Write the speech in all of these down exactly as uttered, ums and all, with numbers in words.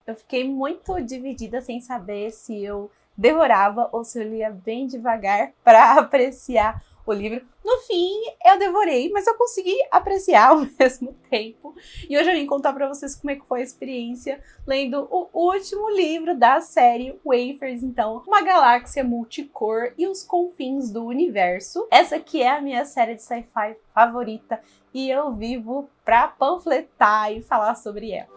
Eu fiquei muito dividida sem saber se eu devorava ou se eu lia bem devagar para apreciar o livro. No fim, eu devorei, mas eu consegui apreciar ao mesmo tempo. E hoje eu vim contar para vocês como é que foi a experiência lendo o último livro da série Wafers, então, Uma Galáxia Multicor e os Confins do Universo. Essa aqui é a minha série de sci-fi favorita e eu vivo para panfletar e falar sobre ela.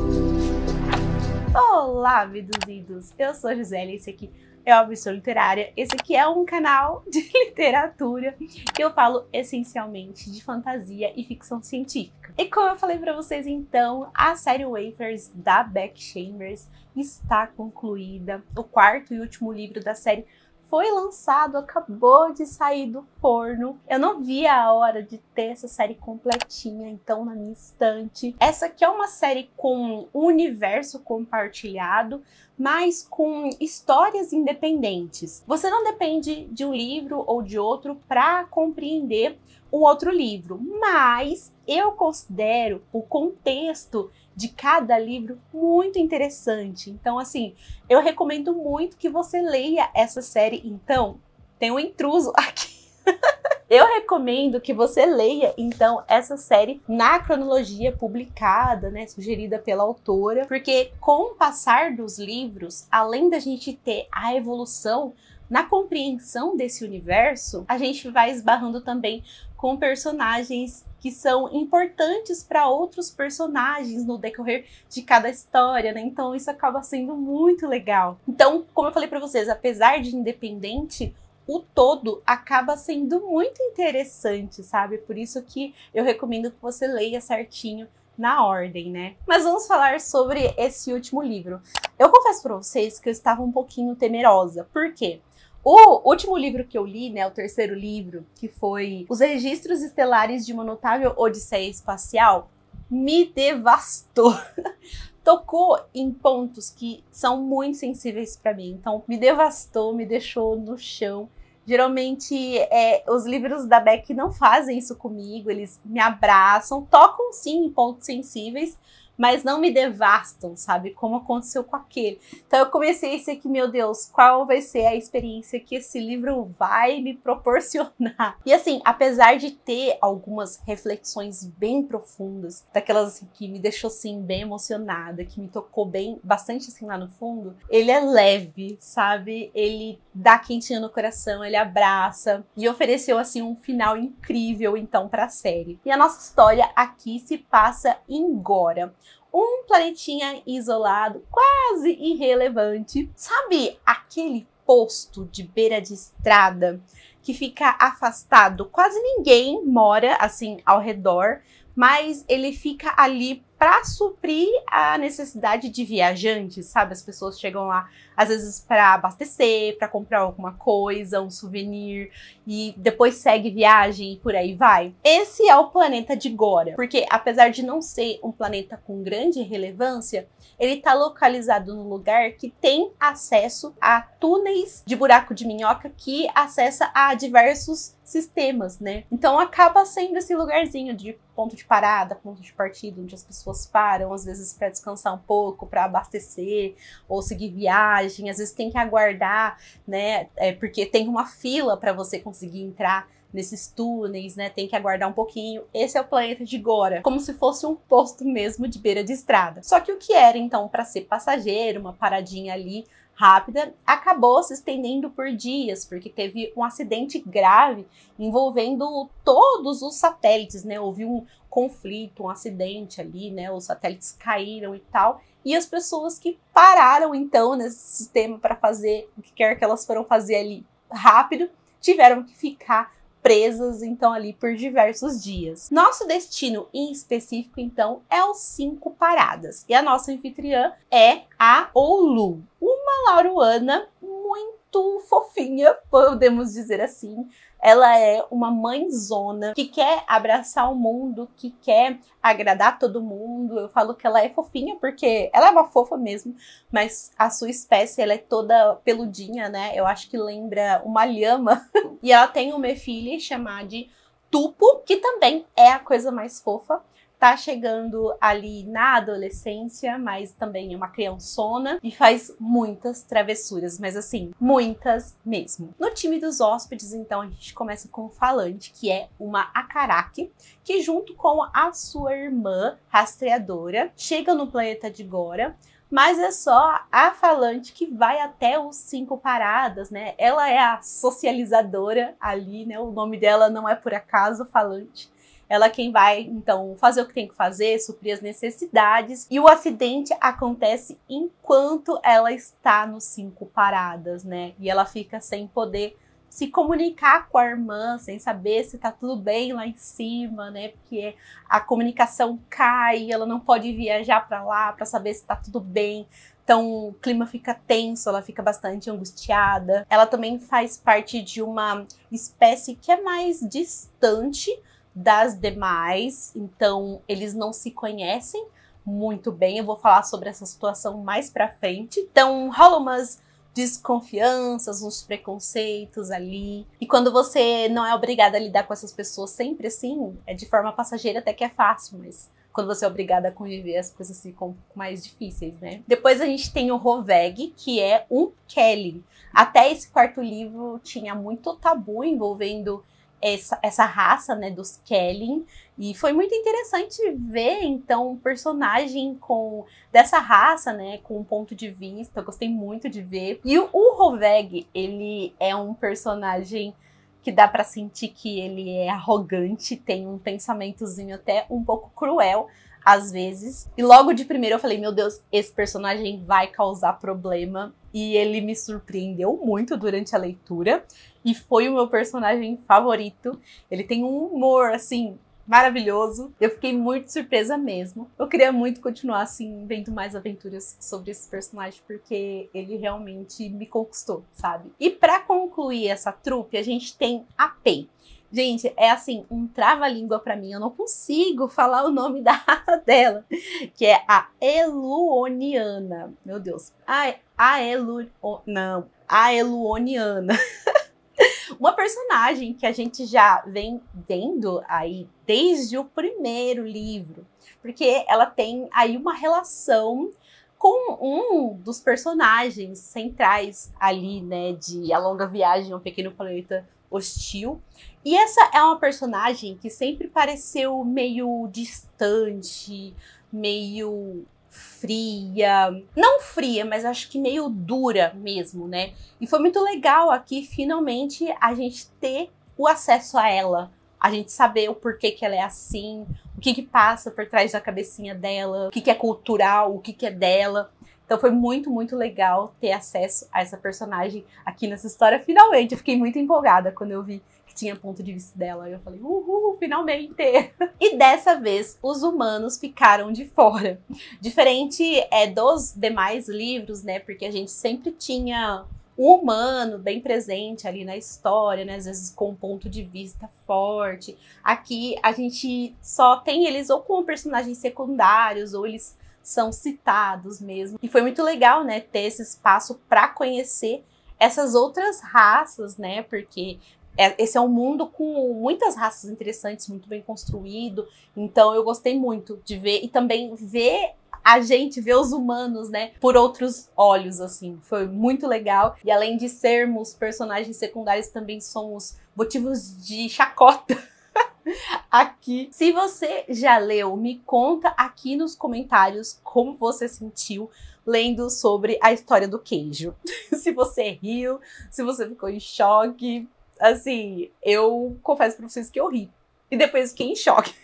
Olá, abduzidos! Eu sou a Gisele e esse aqui é o Absurdo Literária. Esse aqui é um canal de literatura que eu falo essencialmente de fantasia e ficção científica. E como eu falei pra vocês então, a série Wafers da Beck Chambers está concluída. O quarto e último livro da série foi lançado, acabou de sair do forno. Eu não vi a hora de ter essa série completinha, então, na minha estante. Essa aqui é uma série com um universo compartilhado, mas com histórias independentes. Você não depende de um livro ou de outro para compreender um outro livro, mas eu considero o contexto de cada livro muito interessante. Então, assim, eu recomendo muito que você leia essa série. Então, tem um intruso aqui. Eu recomendo que você leia, então, essa série na cronologia publicada, né, sugerida pela autora, porque com o passar dos livros, além da gente ter a evolução na compreensão desse universo, a gente vai esbarrando também com personagens que são importantes para outros personagens no decorrer de cada história, né? Então isso acaba sendo muito legal. Então, como eu falei para vocês, apesar de independente, o todo acaba sendo muito interessante, sabe? Por isso que eu recomendo que você leia certinho na ordem, né? Mas vamos falar sobre esse último livro. Eu confesso para vocês que eu estava um pouquinho temerosa. Por quê? O último livro que eu li, né, o terceiro livro, que foi Os Registros Estelares de uma Notável Odisseia Espacial, me devastou. Tocou em pontos que são muito sensíveis para mim. Então, me devastou, me deixou no chão. Geralmente, é, os livros da Beck não fazem isso comigo, eles me abraçam, tocam sim em pontos sensíveis, mas não me devastam, sabe? Como aconteceu com aquele. Então eu comecei esse aqui, meu Deus, qual vai ser a experiência que esse livro vai me proporcionar? E assim, apesar de ter algumas reflexões bem profundas, daquelas assim, que me deixou assim bem emocionada, que me tocou bem, bastante assim lá no fundo, ele é leve, sabe? Ele dá quentinho no coração, ele abraça e ofereceu assim um final incrível então para a série. E a nossa história aqui se passa em Gora, um planetinha isolado, quase irrelevante. Sabe aquele posto de beira de estrada que fica afastado? Quase ninguém mora assim ao redor, mas ele fica ali para suprir a necessidade de viajantes, sabe? As pessoas chegam lá, às vezes, para abastecer, para comprar alguma coisa, um souvenir, e depois segue viagem e por aí vai. Esse é o planeta de Gora, porque apesar de não ser um planeta com grande relevância, ele está localizado num lugar que tem acesso a túneis de buraco de minhoca que acessa a diversos sistemas, né? Então acaba sendo esse lugarzinho de ponto de parada, ponto de partida, onde as pessoas param, às vezes para descansar um pouco, para abastecer ou seguir viagem, às vezes tem que aguardar, né? É, porque tem uma fila para você conseguir entrar nesses túneis, né? Tem que aguardar um pouquinho. Esse é o planeta de Gora, como se fosse um posto mesmo de beira de estrada. Só que o que era então para ser passageiro, uma paradinha ali rápida, acabou se estendendo por dias, porque teve um acidente grave envolvendo todos os satélites, né? Houve um conflito, um acidente ali, né? Os satélites caíram e tal, e as pessoas que pararam então nesse sistema para fazer o que quer que elas foram fazer ali rápido, tiveram que ficar presas, então, ali por diversos dias. Nosso destino em específico, então, é os Cinco Paradas. E a nossa anfitriã é a Oulu, uma lauruana muito fofinha, podemos dizer assim. Ela é uma mãezona que quer abraçar o mundo, que quer agradar todo mundo. Eu falo que ela é fofinha porque ela é uma fofa mesmo, mas a sua espécie, ela é toda peludinha, né? Eu acho que lembra uma lhama. E ela tem uma filha chamada de Tupo, que também é a coisa mais fofa. tá chegando ali na adolescência, mas também é uma criançona e faz muitas travessuras, mas assim, muitas mesmo. No time dos hóspedes, então, a gente começa com o Falante, que é uma Akaraki, que junto com a sua irmã rastreadora, chega no planeta de Gora, mas é só a Falante que vai até os cinco paradas, né? Ela é a socializadora ali, né? O nome dela não é por acaso Falante. Ela é quem vai, então, fazer o que tem que fazer, suprir as necessidades. E o acidente acontece enquanto ela está nos cinco paradas, né? E ela fica sem poder se comunicar com a irmã, sem saber se tá tudo bem lá em cima, né? Porque a comunicação cai, ela não pode viajar para lá para saber se tá tudo bem. Então o clima fica tenso, ela fica bastante angustiada. Ela também faz parte de uma espécie que é mais distante das demais, então eles não se conhecem muito bem. Eu vou falar sobre essa situação mais pra frente. Então rola umas desconfianças, uns preconceitos ali. E quando você não é obrigada a lidar com essas pessoas sempre assim, é de forma passageira até que é fácil, mas quando você é obrigada a conviver, as coisas ficam um pouco mais difíceis, né? Depois a gente tem o Roveg, que é um Kelly. Até esse quarto livro tinha muito tabu envolvendo Essa, essa raça, né, dos Kelly, e foi muito interessante ver, então, um personagem com dessa raça, né, com um ponto de vista. Eu gostei muito de ver. E o, o Roveg, ele é um personagem que dá pra sentir que ele é arrogante, tem um pensamentozinho até um pouco cruel, às vezes. E logo de primeiro eu falei, meu Deus, esse personagem vai causar problema. E ele me surpreendeu muito durante a leitura. E foi o meu personagem favorito. Ele tem um humor, assim, maravilhoso. Eu fiquei muito surpresa mesmo. Eu queria muito continuar, assim, vendo mais aventuras sobre esse personagem, porque ele realmente me conquistou, sabe? E pra concluir essa trupe, a gente tem a Pei. Gente, é assim, um trava-língua pra mim. Eu não consigo falar o nome da raça dela, que é a Eluoniana. Meu Deus. A, a Elu... Não, a Eluoniana. Uma personagem que a gente já vem vendo aí desde o primeiro livro, porque ela tem aí uma relação com um dos personagens centrais ali, né, de A Longa Viagem a um Pequeno Planeta Hostil. E essa é uma personagem que sempre pareceu meio distante, meio fria. Não fria, mas acho que meio dura mesmo, né? E foi muito legal aqui, finalmente, a gente ter o acesso a ela. A gente saber o porquê que ela é assim, o que que passa por trás da cabecinha dela, o que que é cultural, o que que é dela. Então foi muito, muito legal ter acesso a essa personagem aqui nessa história. Finalmente, eu fiquei muito empolgada quando eu vi que tinha ponto de vista dela. Eu falei, uhul, finalmente! E dessa vez, os humanos ficaram de fora. Diferente é, dos demais livros, né? Porque a gente sempre tinha um humano bem presente ali na história, né? Às vezes com um ponto de vista forte. Aqui a gente só tem eles ou como personagens secundários, ou eles são citados mesmo. E foi muito legal, né, ter esse espaço para conhecer essas outras raças, né, porque esse é um mundo com muitas raças interessantes, muito bem construído. Então eu gostei muito de ver e também ver a gente, ver os humanos, né, por outros olhos, assim. Foi muito legal. E além de sermos personagens secundários, também somos motivos de chacota aqui. Se você já leu, me conta aqui nos comentários como você sentiu lendo sobre a história do queijo. Se você riu, se você ficou em choque. Assim, eu confesso pra vocês que eu ri. E depois fiquei em choque.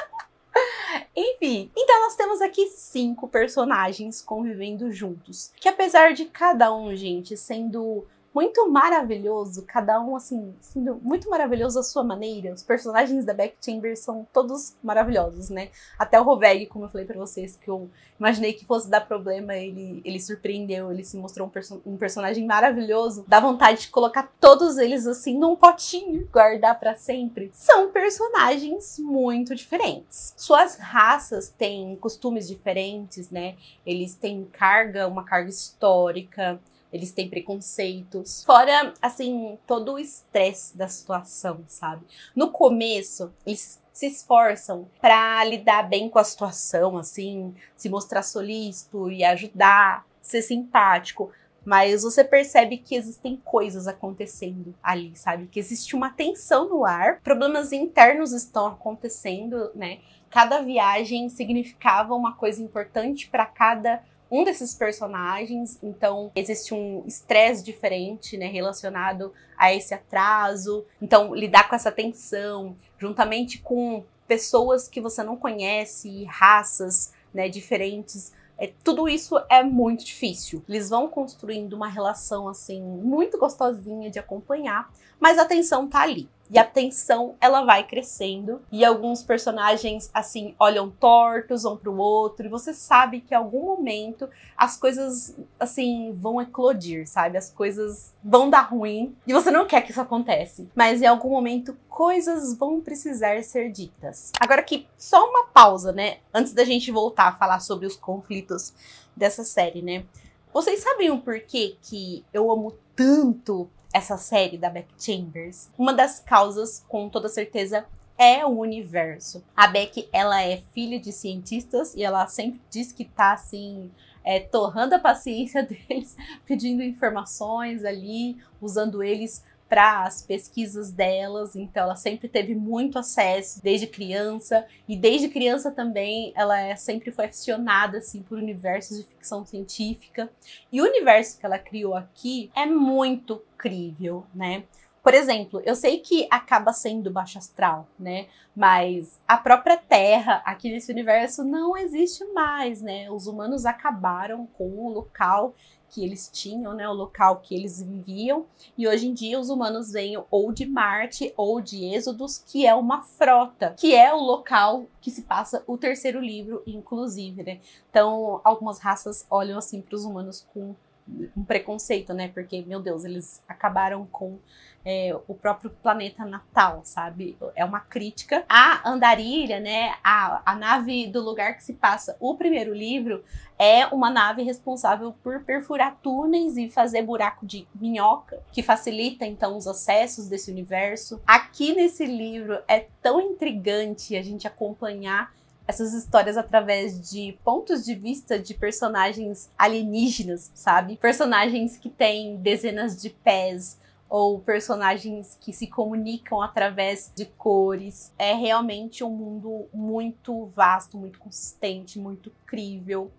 Enfim, então nós temos aqui cinco personagens convivendo juntos. Que apesar de cada um, gente, sendo muito maravilhoso, cada um, assim, sendo muito maravilhoso à sua maneira. Os personagens da Beck Chambers são todos maravilhosos, né? Até o Roveg, como eu falei pra vocês, que eu imaginei que fosse dar problema, ele, ele surpreendeu, ele se mostrou um, perso um personagem maravilhoso. Dá vontade de colocar todos eles, assim, num potinho, guardar pra sempre. São personagens muito diferentes. Suas raças têm costumes diferentes, né? Eles têm carga, uma carga histórica. Eles têm preconceitos. Fora, assim, todo o estresse da situação, sabe? No começo, eles se esforçam para lidar bem com a situação, assim, se mostrar solícito e ajudar, ser simpático. Mas você percebe que existem coisas acontecendo ali, sabe? Que existe uma tensão no ar, problemas internos estão acontecendo, né? Cada viagem significava uma coisa importante para cada um desses personagens, então existe um estresse diferente, né, relacionado a esse atraso. Então lidar com essa tensão, juntamente com pessoas que você não conhece, raças, né, diferentes, é, tudo isso é muito difícil. Eles vão construindo uma relação assim muito gostosinha de acompanhar, mas a tensão tá ali. E a tensão, ela vai crescendo. E alguns personagens, assim, olham tortos um pro outro. E você sabe que em algum momento as coisas, assim, vão eclodir, sabe? As coisas vão dar ruim. E você não quer que isso aconteça. Mas em algum momento, coisas vão precisar ser ditas. Agora aqui, só uma pausa, né? Antes da gente voltar a falar sobre os conflitos dessa série, né? Vocês sabem o porquê que eu amo tanto essa série da Beck Chambers? Uma das causas, com toda certeza, é o universo. A Beck, ela é filha de cientistas e ela sempre diz que tá, assim, é, torrando a paciência deles, pedindo informações ali, usando eles para as pesquisas delas. Então ela sempre teve muito acesso desde criança, e desde criança também ela é, sempre foi aficionada assim por universos de ficção científica, e o universo que ela criou aqui é muito crível, né? Por exemplo, eu sei que acaba sendo baixo astral, né? Mas a própria Terra aqui nesse universo não existe mais, né? Os humanos acabaram com o local que eles tinham, né? O local que eles viviam. E hoje em dia os humanos vêm ou de Marte ou de Êxodos, que é uma frota, que é o local que se passa o terceiro livro, inclusive, né? Então, algumas raças olham assim para os humanos com um preconceito, né? Porque, meu Deus, eles acabaram com é, o próprio planeta natal, sabe? É uma crítica. A Andarilha, né? A, a nave do lugar que se passa o primeiro livro é uma nave responsável por perfurar túneis e fazer buraco de minhoca, que facilita, então, os acessos desse universo. Aqui nesse livro é tão intrigante a gente acompanhar essas histórias através de pontos de vista de personagens alienígenas, sabe? Personagens que têm dezenas de pés, ou personagens que se comunicam através de cores. É realmente um mundo muito vasto, muito consistente, muito crível.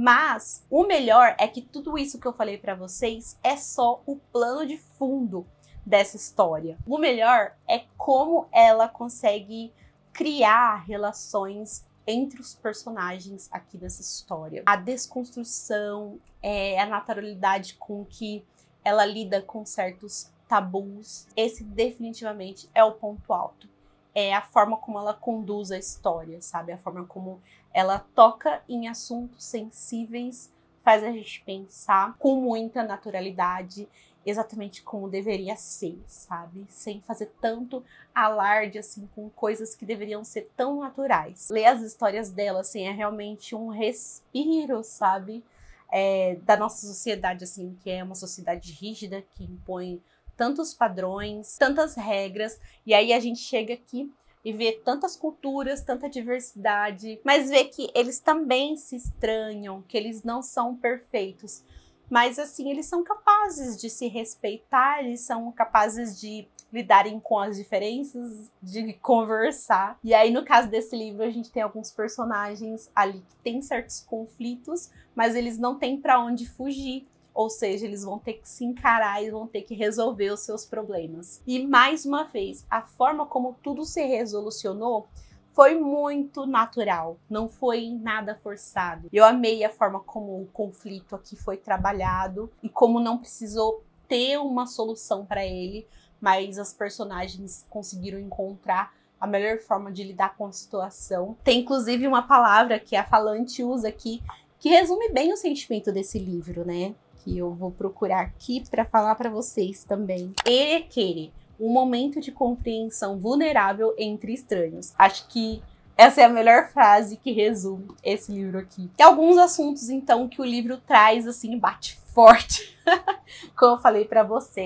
Mas o melhor é que tudo isso que eu falei pra vocês é só o plano de fundo dessa história. O melhor é como ela consegue criar relações entre os personagens aqui dessa história. A desconstrução, é, a naturalidade com que ela lida com certos tabus. Esse definitivamente é o ponto alto. É a forma como ela conduz a história, sabe? A forma como ela toca em assuntos sensíveis, faz a gente pensar com muita naturalidade, exatamente como deveria ser, sabe? Sem fazer tanto alarde, assim, com coisas que deveriam ser tão naturais. Ler as histórias dela, assim, é realmente um respiro, sabe? É, da nossa sociedade, assim, que é uma sociedade rígida, que impõe tantos padrões, tantas regras, e aí a gente chega aqui e vê tantas culturas, tanta diversidade, mas vê que eles também se estranham, que eles não são perfeitos. Mas, assim, eles são capazes de se respeitar, eles são capazes de lidarem com as diferenças, de conversar. E aí, no caso desse livro, a gente tem alguns personagens ali que têm certos conflitos, mas eles não têm para onde fugir. Ou seja, eles vão ter que se encarar e vão ter que resolver os seus problemas. E, mais uma vez, a forma como tudo se resolucionou foi muito natural, não foi nada forçado. Eu amei a forma como o conflito aqui foi trabalhado e como não precisou ter uma solução para ele, mas as personagens conseguiram encontrar a melhor forma de lidar com a situação. Tem inclusive uma palavra que a Falante usa aqui, que resume bem o sentimento desse livro, né? Que eu vou procurar aqui para falar para vocês também. Erequere. Um momento de compreensão vulnerável entre estranhos. Acho que essa é a melhor frase que resume esse livro aqui. Tem alguns assuntos, então, que o livro traz, assim, bate forte, como eu falei pra vocês.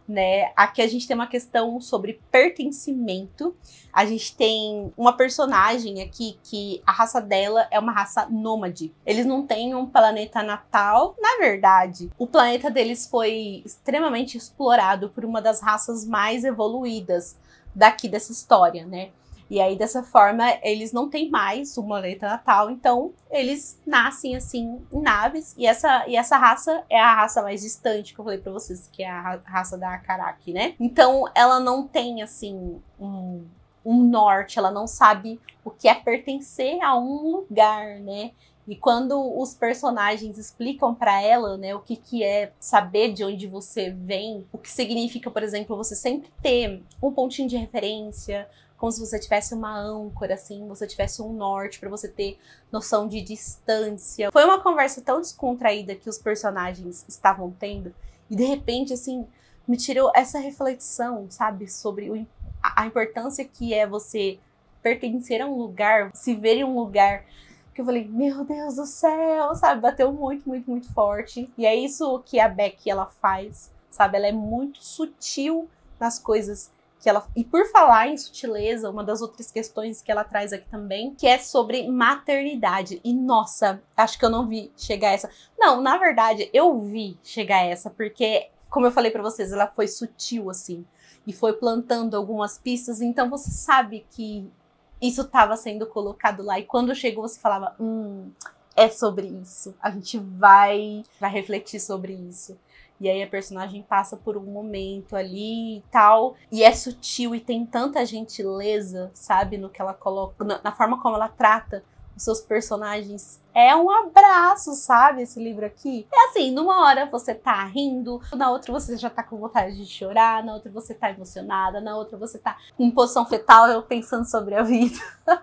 né? Aqui a gente tem uma questão sobre pertencimento. A gente tem uma personagem aqui que a raça dela é uma raça nômade. Eles não têm um planeta natal. Na verdade, o planeta deles foi extremamente explorado por uma das raças mais evoluídas daqui dessa história, né? E aí, dessa forma, eles não têm mais o planeta natal, então eles nascem, assim, em naves. E essa, e essa raça é a raça mais distante que eu falei pra vocês, que é a raça da Akaraki, né? Então, ela não tem, assim, um, um norte, ela não sabe o que é pertencer a um lugar, né? E quando os personagens explicam pra ela, né, o que, que é saber de onde você vem, o que significa, por exemplo, você sempre ter um pontinho de referência, como se você tivesse uma âncora, assim, você tivesse um norte para você ter noção de distância. Foi uma conversa tão descontraída que os personagens estavam tendo, e de repente, assim, me tirou essa reflexão, sabe, sobre o, a, a importância que é você pertencer a um lugar, se ver em um lugar, que eu falei, meu Deus do céu, sabe, bateu muito, muito, muito forte. E é isso que a Becky, ela faz, sabe, ela é muito sutil nas coisas que ela... E por falar em sutileza, uma das outras questões que ela traz aqui também, que é sobre maternidade. E, nossa, acho que eu não vi chegar a essa. Não, na verdade, eu vi chegar a essa, porque, como eu falei pra vocês, ela foi sutil, assim, e foi plantando algumas pistas, então você sabe que isso estava sendo colocado lá, e quando chegou você falava, hum, é sobre isso, a gente vai, vai refletir sobre isso. E aí a personagem passa por um momento ali e tal, e é sutil e tem tanta gentileza, sabe, no que ela coloca, na, na forma como ela trata os seus personagens. É um abraço, sabe, esse livro aqui. É assim, numa hora você tá rindo, na outra você já tá com vontade de chorar, na outra você tá emocionada, na outra você tá em posição fetal, pensando sobre a vida.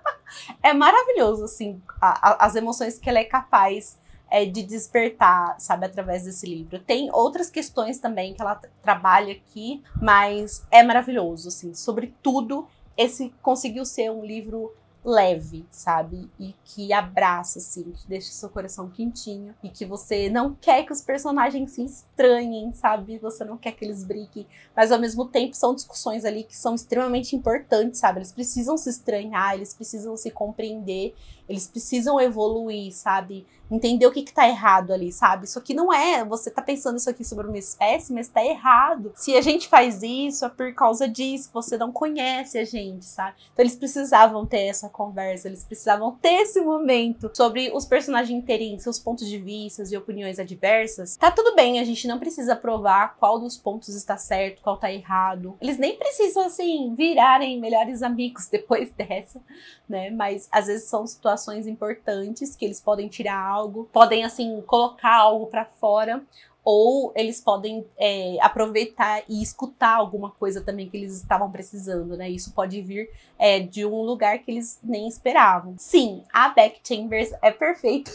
É maravilhoso, assim, a, a, as emoções que ela é capaz é, de despertar, sabe, através desse livro. Tem outras questões também que ela trabalha aqui, mas é maravilhoso, assim, sobretudo, esse conseguiu ser um livro leve, sabe? E que abraça, assim, que deixa seu coração quentinho. E que você não quer que os personagens se estranhem, sabe? Você não quer que eles briguem. Mas, ao mesmo tempo, são discussões ali que são extremamente importantes, sabe? Eles precisam se estranhar, eles precisam se compreender, eles precisam evoluir, sabe? Entender o que que tá errado ali, sabe? Isso aqui não é... Você tá pensando isso aqui sobre uma espécie, mas tá errado. Se a gente faz isso, é por causa disso. Você não conhece a gente, sabe? Então, eles precisavam ter essa conversa, eles precisavam ter esse momento sobre os personagens terem seus pontos de vista e opiniões adversas. Tá tudo bem, a gente não precisa provar qual dos pontos está certo, qual tá errado. Eles nem precisam, assim, virarem melhores amigos depois dessa, né? Mas, às vezes, são situações importantes que eles podem tirar algo, podem, assim, colocar algo pra fora, ou eles podem é, aproveitar e escutar alguma coisa também que eles estavam precisando, né? Isso pode vir é, de um lugar que eles nem esperavam. Sim, a Becky Chambers é perfeita.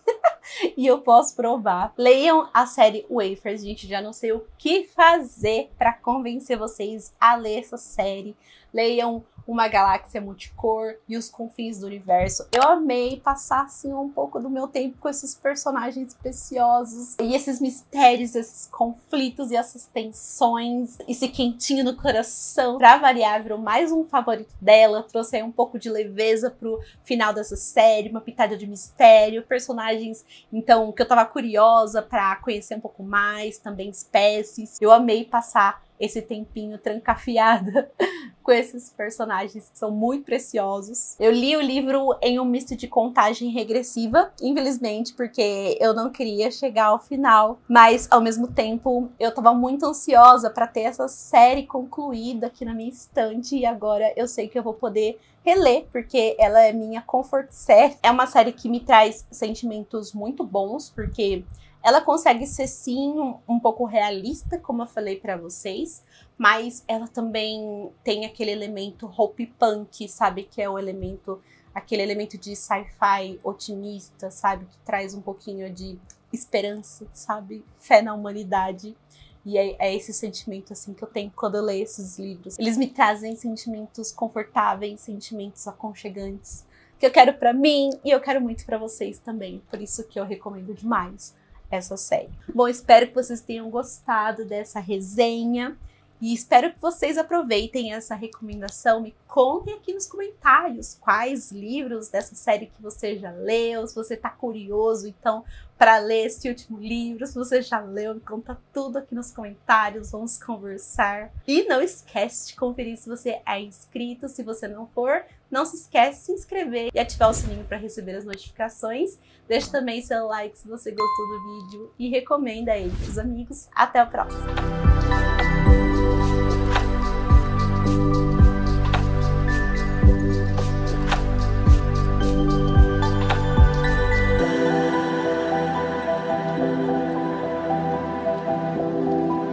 E eu posso provar. Leiam a série Wafers, gente. Já não sei o que fazer pra convencer vocês a ler essa série. Leiam Uma Galáxia Multicor e Os Confins do Universo. Eu amei passar, assim, um pouco do meu tempo com esses personagens preciosos. E esses mistérios, esses conflitos e essas tensões. Esse quentinho no coração. Pra variar, virou mais um favorito dela. Trouxe aí um pouco de leveza pro final dessa série. Uma pitada de mistério. Personagens, então, que eu tava curiosa pra conhecer um pouco mais. Também espécies. Eu amei passar esse tempinho trancafiada com esses personagens que são muito preciosos. Eu li o livro em um misto de contagem regressiva, infelizmente, porque eu não queria chegar ao final, mas ao mesmo tempo eu tava muito ansiosa para ter essa série concluída aqui na minha estante, e agora eu sei que eu vou poder reler, porque ela é minha comfort série. É uma série que me traz sentimentos muito bons, porque ela consegue ser, sim, um pouco realista, como eu falei pra vocês, mas ela também tem aquele elemento hope punk, sabe? Que é o elemento, aquele elemento de sci-fi otimista, sabe? Que traz um pouquinho de esperança, sabe? Fé na humanidade. E é, é esse sentimento, assim, que eu tenho quando eu leio esses livros. Eles me trazem sentimentos confortáveis, sentimentos aconchegantes, que eu quero pra mim e eu quero muito pra vocês também. Por isso que eu recomendo demais essa série. Bom, espero que vocês tenham gostado dessa resenha E espero que vocês aproveitem essa recomendação. Me contem aqui nos comentários quais livros dessa série que você já leu, se você está curioso, então, para ler este último livro, se você já leu, me conta tudo aqui nos comentários, vamos conversar. E não esquece de conferir se você é inscrito, se você não for, não se esquece de se inscrever e ativar o sininho para receber as notificações. Deixe também seu like se você gostou do vídeo e recomenda ele para os amigos. Até o próximo!